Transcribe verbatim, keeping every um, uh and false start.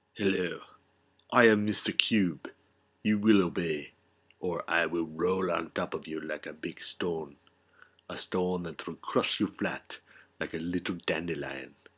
Hello, I am Mister Cube. You will obey, or I will roll on top of you like a big stone. A stone that will crush you flat like a little dandelion.